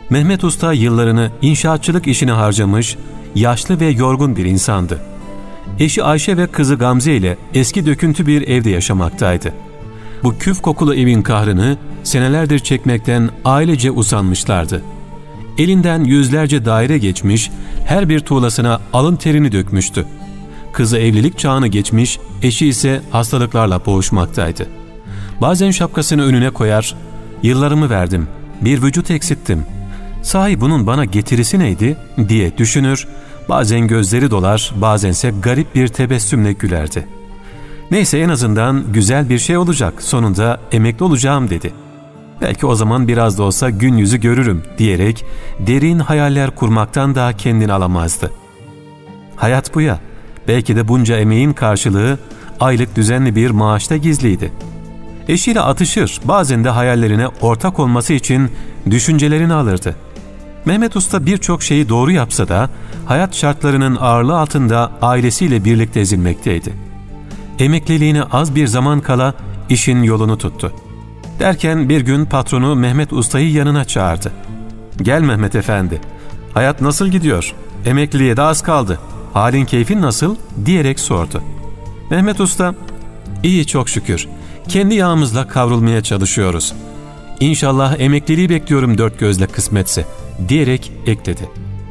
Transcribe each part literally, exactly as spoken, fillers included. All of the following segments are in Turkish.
Mehmet Usta yıllarını inşaatçılık işine harcamış, yaşlı ve yorgun bir insandı. Eşi Ayşe ve kızı Gamze ile eski döküntü bir evde yaşamaktaydı. Bu küf kokulu evin kahrını senelerdir çekmekten ailece usanmışlardı. Elinden yüzlerce daire geçmiş, her bir tuğlasına alın terini dökmüştü. Kızı evlilik çağını geçmiş, eşi ise hastalıklarla boğuşmaktaydı. Bazen şapkasını önüne koyar, "Yıllarımı verdim, bir vücut eksilttim. Sahi bunun bana getirisi neydi?" diye düşünür, bazen gözleri dolar, bazense garip bir tebessümle gülerdi. "Neyse, en azından güzel bir şey olacak, sonunda emekli olacağım" dedi. "Belki o zaman biraz da olsa gün yüzü görürüm" diyerek derin hayaller kurmaktan da kendini alamazdı. Hayat bu ya, belki de bunca emeğin karşılığı aylık düzenli bir maaşta gizliydi. Eşiyle atışır, bazen de hayallerine ortak olması için düşüncelerini alırdı. Mehmet Usta birçok şeyi doğru yapsa da hayat şartlarının ağırlığı altında ailesiyle birlikte ezilmekteydi. Emekliliğine az bir zaman kala işin yolunu tuttu. Derken bir gün patronu Mehmet Usta'yı yanına çağırdı. "Gel Mehmet Efendi, hayat nasıl gidiyor? Emekliliğe de az kaldı. Halin keyfin nasıl?" diyerek sordu. Mehmet Usta, "İyi çok şükür. Kendi yağımızla kavrulmaya çalışıyoruz. İnşallah emekliliği bekliyorum dört gözle kısmetse" diyerek ekledi.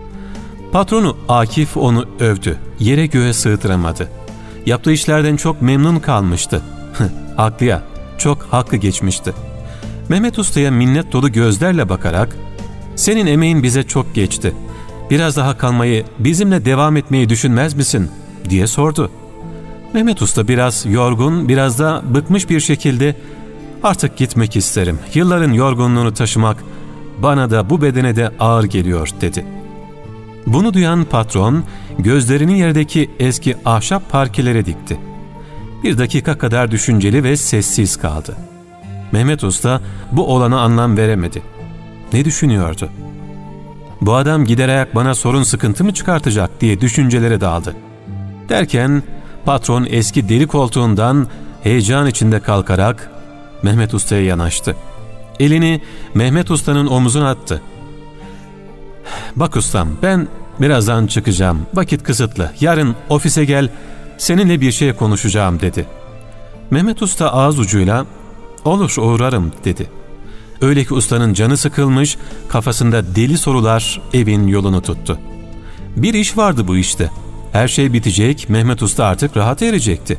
Patronu Akif onu övdü. Yere göğe sığdıramadı. Yaptığı işlerden çok memnun kalmıştı. Haklı ya, çok hakkı geçmişti. Mehmet Usta'ya minnet dolu gözlerle bakarak, "Senin emeğin bize çok geçti. Biraz daha kalmayı, bizimle devam etmeyi düşünmez misin?" diye sordu. Mehmet Usta biraz yorgun, biraz da bıkmış bir şekilde, "Artık gitmek isterim. Yılların yorgunluğunu taşımak bana da bu bedene de ağır geliyor" dedi. Bunu duyan patron gözlerini yerdeki eski ahşap parkelere dikti. Bir dakika kadar düşünceli ve sessiz kaldı. Mehmet Usta bu olana anlam veremedi. Ne düşünüyordu? "Bu adam gider ayak bana sorun sıkıntı mı çıkartacak?" diye düşüncelere daldı. Derken patron eski deri koltuğundan heyecan içinde kalkarak Mehmet Usta'ya yanaştı. Elini Mehmet Usta'nın omuzuna attı. "Bak ustam, ben birazdan çıkacağım. Vakit kısıtlı. Yarın ofise gel, seninle bir şey konuşacağım" dedi. Mehmet Usta ağız ucuyla "Olur, uğrarım" dedi. Öyle ki ustanın canı sıkılmış, kafasında deli sorular evin yolunu tuttu. Bir iş vardı bu işte. Her şey bitecek, Mehmet Usta artık rahat erecekti.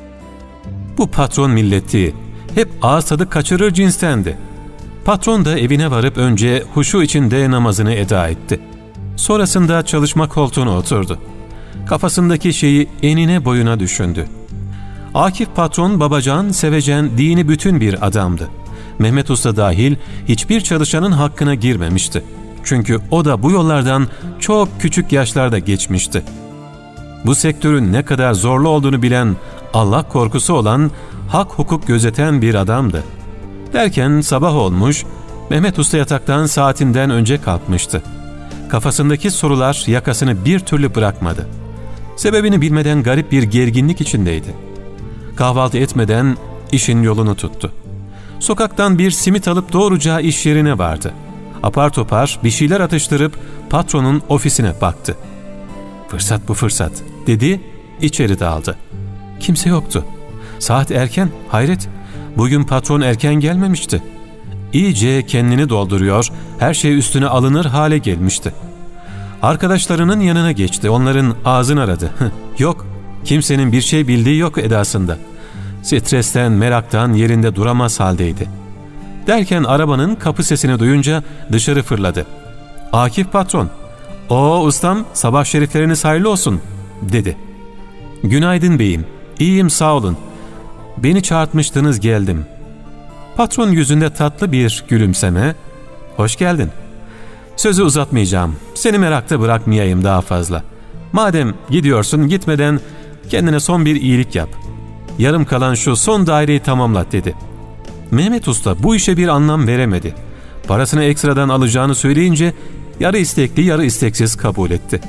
Bu patron milleti hep ağız tadı kaçırır cinstendi. Patron da evine varıp önce huşu içinde namazını eda etti. Sonrasında çalışma koltuğuna oturdu. Kafasındaki şeyi enine boyuna düşündü. Akif patron babacan, sevecen, dini bütün bir adamdı. Mehmet Usta dahil hiçbir çalışanın hakkına girmemişti. Çünkü o da bu yollardan çok küçük yaşlarda geçmişti. Bu sektörün ne kadar zorlu olduğunu bilen, Allah korkusu olan, hak hukuk gözeten bir adamdı. Derken sabah olmuş, Mehmet Usta yataktan saatinden önce kalkmıştı. Kafasındaki sorular yakasını bir türlü bırakmadı. Sebebini bilmeden garip bir gerginlik içindeydi. Kahvaltı etmeden işin yolunu tuttu. Sokaktan bir simit alıp doğruca iş yerine vardı. Apar topar bir şeyler atıştırıp patronun ofisine baktı. "Fırsat bu fırsat" dedi, içeri daldı. Kimse yoktu. Saat erken, hayret. Bugün patron erken gelmemişti. İyice kendini dolduruyor, her şey üstüne alınır hale gelmişti. Arkadaşlarının yanına geçti, onların ağzını aradı. Yok, kimsenin bir şey bildiği yok edasında. Stresten, meraktan yerinde duramaz haldeydi. Derken arabanın kapı sesini duyunca dışarı fırladı. Akif patron, "Oo ustam, sabah şerifleriniz hayırlı olsun" dedi. "Günaydın beyim, iyiyim sağ olun. Beni çağırtmıştınız, geldim." Patron yüzünde tatlı bir gülümseme, "Hoş geldin. Sözü uzatmayacağım, seni merakta bırakmayayım daha fazla. Madem gidiyorsun, gitmeden kendine son bir iyilik yap. Yarım kalan şu son daireyi tamamlat" dedi. Mehmet Usta bu işe bir anlam veremedi. Parasını ekstradan alacağını söyleyince yarı istekli yarı isteksiz kabul etti.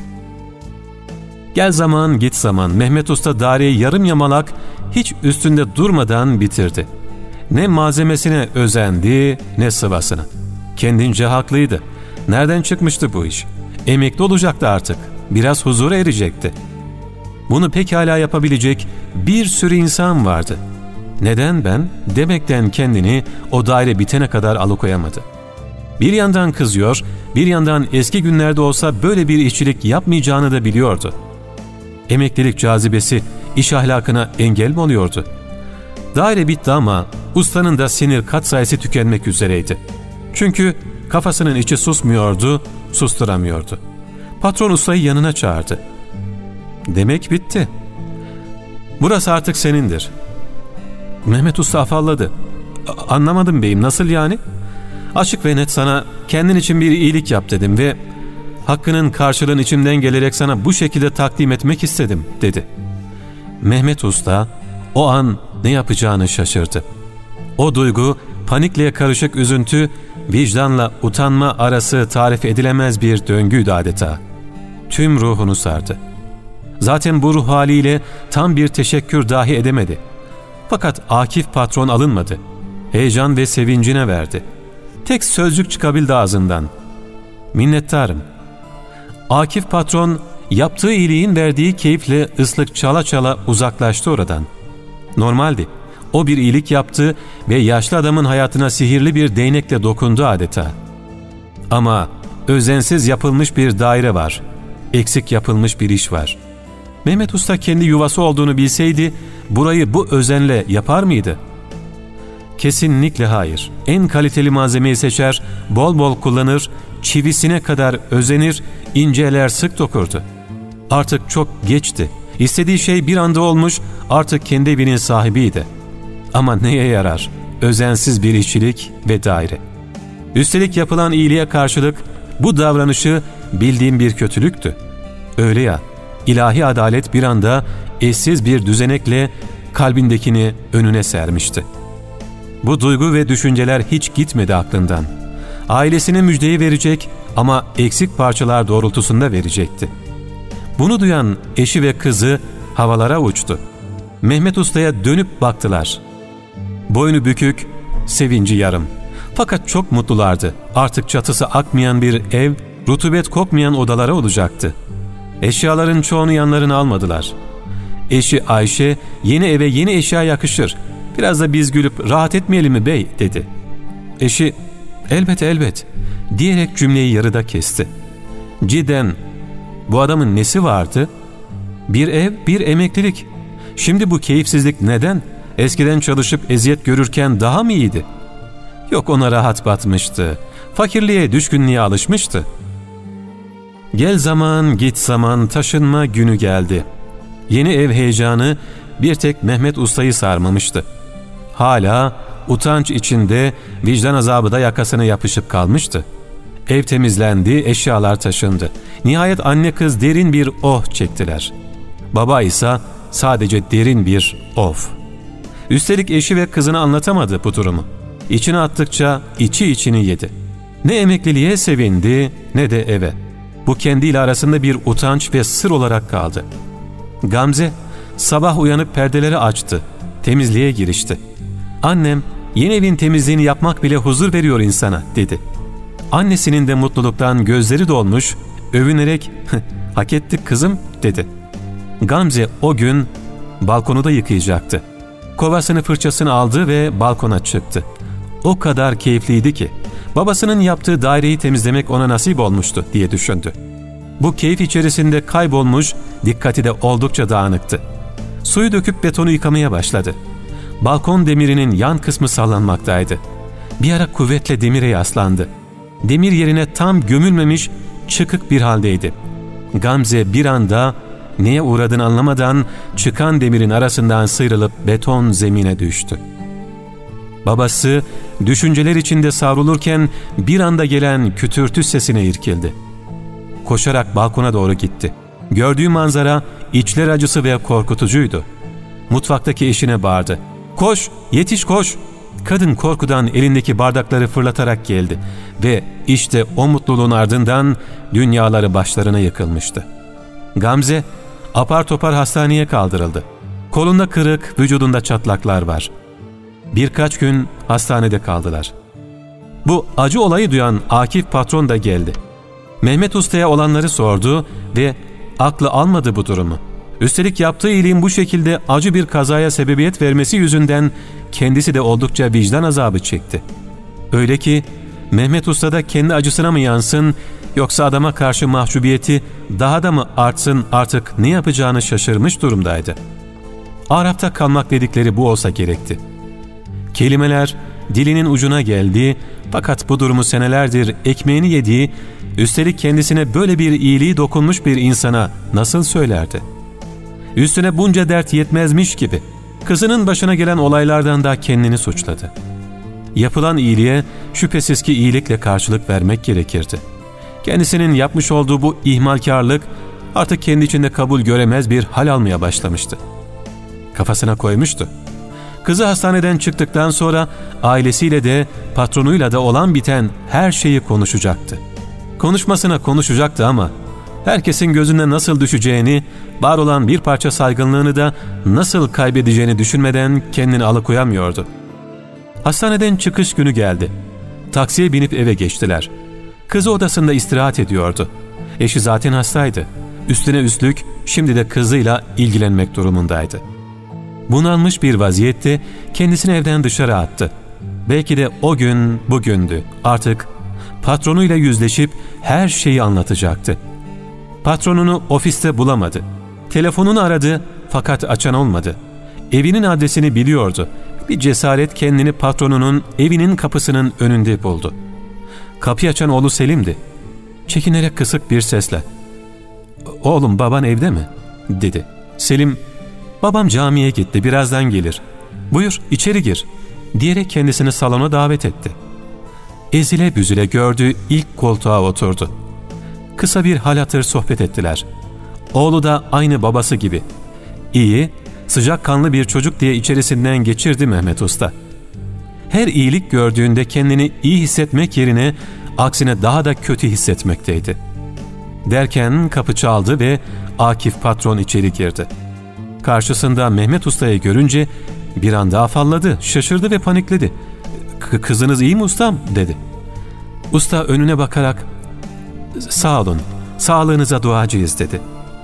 Gel zaman git zaman Mehmet Usta daireyi yarım yamalak hiç üstünde durmadan bitirdi. Ne malzemesine özendi ne sıvasına. Kendince haklıydı. Nereden çıkmıştı bu iş? Emekli olacaktı artık. Biraz huzura erecekti. Bunu pekala yapabilecek bir sürü insan vardı. Neden ben demekten kendini o daire bitene kadar alıkoyamadı. Bir yandan kızıyor, bir yandan eski günlerde olsa böyle bir işçilik yapmayacağını da biliyordu. Emeklilik cazibesi iş ahlakına engel mi oluyordu? Daire bitti ama ustanın da sinir katsayısı tükenmek üzereydi. Çünkü kafasının içi susmuyordu, susturamıyordu. Patron ustayı yanına çağırdı. Demek bitti. Burası artık senindir. Mehmet Usta afalladı. Anlamadım beyim, nasıl yani? Açık ve net sana kendin için bir iyilik yap dedim ve hakkının karşılığını içimden gelerek sana bu şekilde takdim etmek istedim dedi. Mehmet Usta o an ne yapacağını şaşırdı. O duygu, panikle karışık üzüntü, vicdanla utanma arası tarif edilemez bir döngüydü adeta. Tüm ruhunu sardı. Zaten bu ruh haliyle tam bir teşekkür dahi edemedi. Fakat Akif patron alınmadı. Heyecan ve sevincine verdi. Tek sözcük çıkabildi ağzından. Minnettarım. Akif patron yaptığı iyiliğin verdiği keyifle ıslık çala çala uzaklaştı oradan. Normaldi. O bir iyilik yaptı ve yaşlı adamın hayatına sihirli bir değnekle dokundu adeta. Ama özensiz yapılmış bir daire var. Eksik yapılmış bir iş var. Mehmet Usta kendi yuvası olduğunu bilseydi burayı bu özenle yapar mıydı? Kesinlikle hayır. En kaliteli malzemeyi seçer, bol bol kullanır, çivisine kadar özenir, inceler, sık dokurdu. Artık çok geçti. İstediği şey bir anda olmuş, artık kendi evinin sahibiydi. Ama neye yarar? Özensiz bir işçilik ve daire. Üstelik yapılan iyiliğe karşılık bu davranışı bildiğim bir kötülüktü. Öyle ya, ilahi adalet bir anda eşsiz bir düzenekle kalbindekini önüne sermişti. Bu duygu ve düşünceler hiç gitmedi aklından. Ailesine müjdeyi verecek ama eksik parçalar doğrultusunda verecekti. Bunu duyan eşi ve kızı havalara uçtu. Mehmet Usta'ya dönüp baktılar. Boynu bükük, sevinci yarım. Fakat çok mutlulardı. Artık çatısı akmayan bir ev, rutubet kokmayan odalara olacaktı. Eşyaların çoğunu yanlarına almadılar. Eşi Ayşe, yeni eve yeni eşya yakışır. Biraz da biz gülüp rahat etmeyelim mi bey dedi. Eşi, elbet elbet diyerek cümleyi yarıda kesti. Cidden bu adamın nesi vardı? Bir ev, bir emeklilik. Şimdi bu keyifsizlik neden? Eskiden çalışıp eziyet görürken daha mı iyiydi? Yok, ona rahat batmıştı. Fakirliğe, düşkünlüğe alışmıştı. Gel zaman, git zaman, taşınma günü geldi. Yeni ev heyecanı bir tek Mehmet Usta'yı sarmamıştı. Hala utanç içinde, vicdan azabı da yakasına yapışıp kalmıştı. Ev temizlendi, eşyalar taşındı. Nihayet anne kız derin bir oh çektiler. Baba ise sadece derin bir of. Üstelik eşi ve kızına anlatamadı bu durumu. İçine attıkça içi içini yedi. Ne emekliliğe sevindi ne de eve. Bu kendiyle arasında bir utanç ve sır olarak kaldı. Gamze sabah uyanıp perdeleri açtı. Temizliğe girişti. Annem, yeni evin temizliğini yapmak bile huzur veriyor insana dedi. Annesinin de mutluluktan gözleri dolmuş, övünerek hak ettik kızım dedi. Gamze o gün balkonu da yıkayacaktı. Kovasını fırçasını aldı ve balkona çıktı. O kadar keyifliydi ki babasının yaptığı daireyi temizlemek ona nasip olmuştu diye düşündü. Bu keyif içerisinde kaybolmuş, dikkati de oldukça dağınıktı. Suyu döküp betonu yıkamaya başladı. Balkon demirinin yan kısmı sallanmaktaydı. Bir ara kuvvetle demire yaslandı. Demir yerine tam gömülmemiş, çıkık bir haldeydi. Gamze bir anda neye uğradığını anlamadan çıkan demirin arasından sıyrılıp beton zemine düştü. Babası düşünceler içinde savrulurken bir anda gelen kütürtü sesine irkildi. Koşarak balkona doğru gitti. Gördüğü manzara içler acısı ve korkutucuydu. Mutfaktaki eşine bağırdı. "Koş, yetiş koş!" Kadın korkudan elindeki bardakları fırlatarak geldi ve işte o mutluluğun ardından dünyaları başlarına yıkılmıştı. Gamze apar topar hastaneye kaldırıldı. Kolunda kırık, vücudunda çatlaklar var. Birkaç gün hastanede kaldılar. Bu acı olayı duyan Akif patron da geldi. Mehmet Usta'ya olanları sordu ve aklı almadı bu durumu. Üstelik yaptığı iyiliğin bu şekilde acı bir kazaya sebebiyet vermesi yüzünden kendisi de oldukça vicdan azabı çekti. Öyle ki Mehmet Usta da kendi acısına mı yansın, yoksa adama karşı mahcubiyeti daha da mı artsın, artık ne yapacağını şaşırmış durumdaydı. Arafta kalmak dedikleri bu olsa gerekti. Kelimeler dilinin ucuna geldi, fakat bu durumu senelerdir ekmeğini yediği, üstelik kendisine böyle bir iyiliği dokunmuş bir insana nasıl söylerdi? Üstüne bunca dert yetmezmiş gibi kızının başına gelen olaylardan da kendini suçladı. Yapılan iyiliğe şüphesiz ki iyilikle karşılık vermek gerekirdi. Kendisinin yapmış olduğu bu ihmalkarlık artık kendi içinde kabul göremez bir hal almaya başlamıştı. Kafasına koymuştu. Kızı hastaneden çıktıktan sonra ailesiyle de patronuyla da olan biten her şeyi konuşacaktı. Konuşmasına konuşacaktı ama herkesin gözüne nasıl düşeceğini, var olan bir parça saygınlığını da nasıl kaybedeceğini düşünmeden kendini alıkoyamıyordu. Hastaneden çıkış günü geldi. Taksiye binip eve geçtiler. Kızı odasında istirahat ediyordu. Eşi zaten hastaydı. Üstüne üstlük şimdi de kızıyla ilgilenmek durumundaydı. Bunalmış bir vaziyette kendisini evden dışarı attı. Belki de o gün bugündü. Artık patronuyla yüzleşip her şeyi anlatacaktı. Patronunu ofiste bulamadı. Telefonunu aradı fakat açan olmadı. Evinin adresini biliyordu. Bir cesaret kendini patronunun evinin kapısının önünde buldu. Kapıyı açan oğlu Selim'di. Çekinerek kısık bir sesle "Oğlum, baban evde mi?" dedi. Selim, "Babam camiye gitti, birazdan gelir. Buyur, içeri gir," diyerek kendisini salona davet etti. Ezile büzüle gördüğü ilk koltuğa oturdu. Kısa bir hal hatır sohbet ettiler. Oğlu da aynı babası gibi İyi, sıcakkanlı bir çocuk diye içerisinden geçirdi Mehmet Usta. Her iyilik gördüğünde kendini iyi hissetmek yerine aksine daha da kötü hissetmekteydi. Derken kapı çaldı ve Akif patron içeri girdi. Karşısında Mehmet Usta'yı görünce bir anda afalladı, şaşırdı ve panikledi. "Kızınız iyi mi ustam?" dedi. Usta önüne bakarak "Sağ olun, sağlığınıza duacıyız," dedi.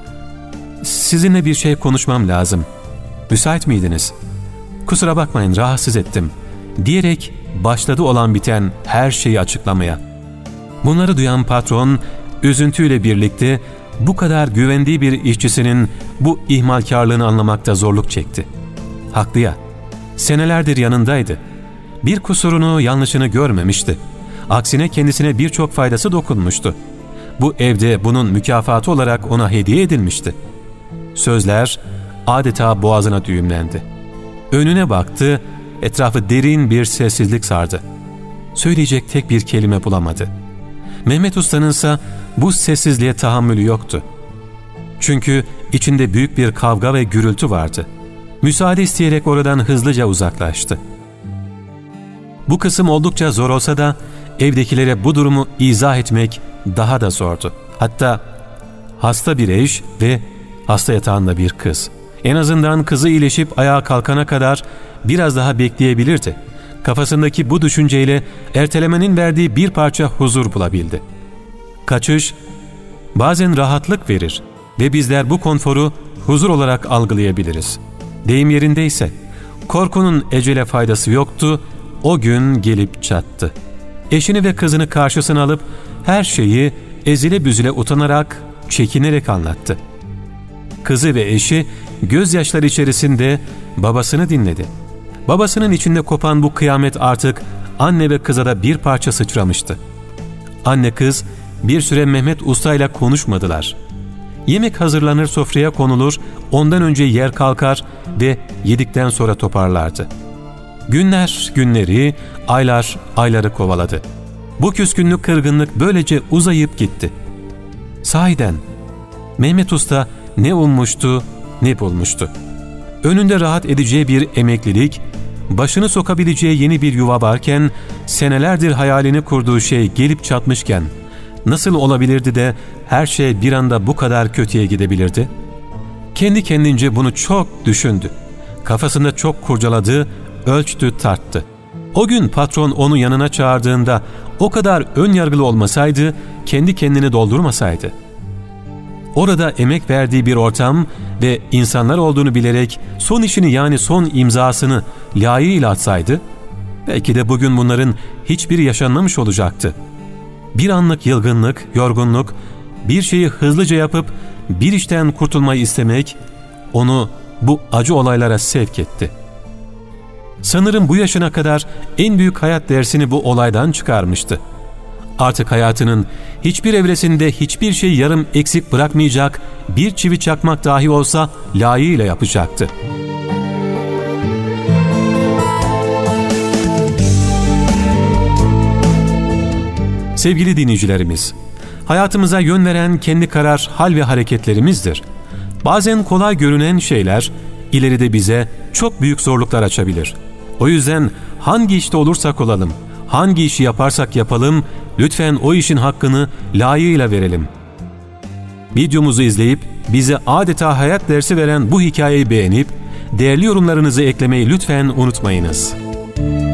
"Sizinle bir şey konuşmam lazım. Müsait miydiniz? Kusura bakmayın, rahatsız ettim," diyerek başladı olan biten her şeyi açıklamaya. Bunları duyan patron üzüntüyle birlikte bu kadar güvendiği bir işçisinin bu ihmalkarlığını anlamakta zorluk çekti. Haklı ya, senelerdir yanındaydı. Bir kusurunu, yanlışını görmemişti. Aksine kendisine birçok faydası dokunmuştu. Bu evde bunun mükafatı olarak ona hediye edilmişti. Sözler adeta boğazına düğümlendi. Önüne baktı, etrafı derin bir sessizlik sardı. Söyleyecek tek bir kelime bulamadı. Mehmet Usta'nınsa bu sessizliğe tahammülü yoktu. Çünkü içinde büyük bir kavga ve gürültü vardı. Müsaade isteyerek oradan hızlıca uzaklaştı. Bu kısım oldukça zor olsa da evdekilere bu durumu izah etmek daha da zordu. Hatta hasta bir eş ve hasta yatağında bir kız. En azından kızı iyileşip ayağa kalkana kadar biraz daha bekleyebilirdi. Kafasındaki bu düşünceyle ertelemenin verdiği bir parça huzur bulabildi. Kaçış bazen rahatlık verir ve bizler bu konforu huzur olarak algılayabiliriz. Deyim yerindeyse korkunun ecele faydası yoktu, o gün gelip çattı. Eşini ve kızını karşısına alıp her şeyi ezile büzüle utanarak, çekinerek anlattı. Kızı ve eşi gözyaşları içerisinde babasını dinledi. Babasının içinde kopan bu kıyamet artık anne ve kıza da bir parça sıçramıştı. Anne kız bir süre Mehmet Usta ile konuşmadılar. Yemek hazırlanır, sofraya konulur, ondan önce yer kalkar ve yedikten sonra toparlardı. Günler günleri, aylar ayları kovaladı. Bu küskünlük, kırgınlık böylece uzayıp gitti. Sahiden Mehmet Usta ne ummuştu ne bulmuştu. Önünde rahat edeceği bir emeklilik, başını sokabileceği yeni bir yuva varken, senelerdir hayalini kurduğu şey gelip çatmışken, nasıl olabilirdi de her şey bir anda bu kadar kötüye gidebilirdi? Kendi kendince bunu çok düşündü. Kafasında çok kurcaladı, ölçtü, tarttı. O gün patron onu yanına çağırdığında o kadar ön yargılı olmasaydı, kendi kendini doldurmasaydı. Orada emek verdiği bir ortam ve insanlar olduğunu bilerek son işini, yani son imzasını layığıyla atsaydı, belki de bugün bunların hiçbiri yaşanmamış olacaktı. Bir anlık yılgınlık, yorgunluk, bir şeyi hızlıca yapıp bir işten kurtulmayı istemek onu bu acı olaylara sevk etti. Sanırım bu yaşına kadar en büyük hayat dersini bu olaydan çıkarmıştı. Artık hayatının hiçbir evresinde hiçbir şey yarım eksik bırakmayacak, bir çivi çakmak dahi olsa layığıyla yapacaktı. Sevgili dinleyicilerimiz, hayatımıza yön veren kendi karar, hal ve hareketlerimizdir. Bazen kolay görünen şeyler ileride bize çok büyük zorluklar açabilir. O yüzden hangi işte olursak olalım, hangi işi yaparsak yapalım, lütfen o işin hakkını layığıyla verelim. Videomuzu izleyip bize adeta hayat dersi veren bu hikayeyi beğenip değerli yorumlarınızı eklemeyi lütfen unutmayınız.